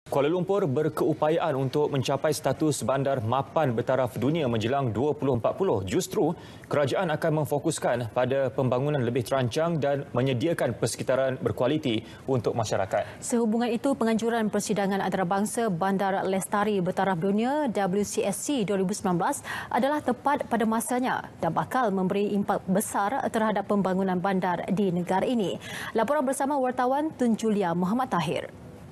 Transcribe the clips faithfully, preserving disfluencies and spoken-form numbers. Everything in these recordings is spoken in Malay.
Kuala Lumpur berkeupayaan untuk mencapai status bandar mapan bertaraf dunia menjelang dua ribu empat puluh. Justru, kerajaan akan memfokuskan pada pembangunan lebih terancang dan menyediakan persekitaran berkualiti untuk masyarakat. Sehubungan itu, penganjuran Persidangan Antarabangsa Bandar Lestari Bertaraf Dunia W C S C dua ribu sembilan belas adalah tepat pada masanya dan bakal memberi impak besar terhadap pembangunan bandar di negara ini. Laporan bersama wartawan Tun Julia Muhammad Tahir.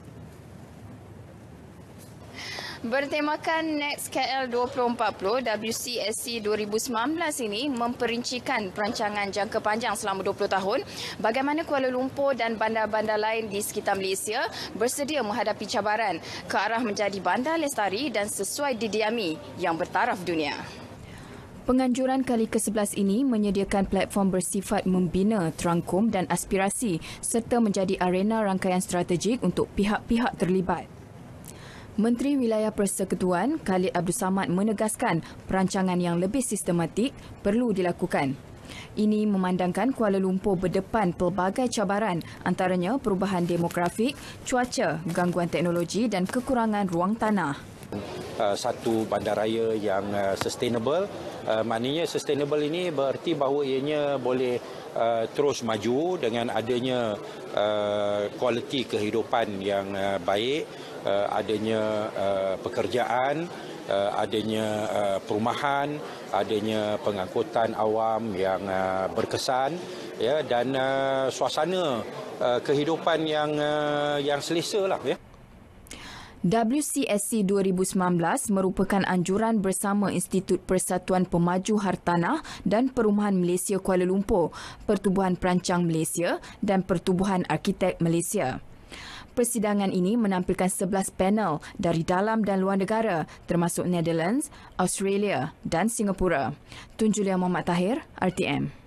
Bertemakan Next K L dua ribu empat puluh, W C S C dua ribu sembilan belas ini memperincikan perancangan jangka panjang selama dua puluh tahun bagaimana Kuala Lumpur dan bandar-bandar lain di sekitar Malaysia bersedia menghadapi cabaran ke arah menjadi bandar lestari dan sesuai didiami yang bertaraf dunia. Penganjuran kali ke sebelas ini menyediakan platform bersifat membina, terangkum dan aspirasi serta menjadi arena rangkaian strategik untuk pihak-pihak terlibat. Menteri Wilayah Persekutuan Khalid Abdul Samad menegaskan perancangan yang lebih sistematik perlu dilakukan. Ini memandangkan Kuala Lumpur berdepan pelbagai cabaran antaranya perubahan demografik, cuaca, gangguan teknologi dan kekurangan ruang tanah. Uh, satu bandaraya yang uh, sustainable, uh, maknanya sustainable ini berarti bahawa ianya boleh uh, terus maju dengan adanya uh, kualiti kehidupan yang uh, baik, uh, adanya uh, pekerjaan, uh, adanya uh, perumahan, adanya pengangkutan awam yang uh, berkesan, ya, dan uh, suasana uh, kehidupan yang uh, yang selesa lah, ya. W C S C dua ribu sembilan belas merupakan anjuran bersama Institut Persatuan Pemaju Hartanah dan Perumahan Malaysia Kuala Lumpur, Pertubuhan Perancang Malaysia dan Pertubuhan Arkitek Malaysia. Persidangan ini menampilkan sebelas panel dari dalam dan luar negara termasuk Netherlands, Australia dan Singapura. Tun Julia Muhammad Tahir, R T M.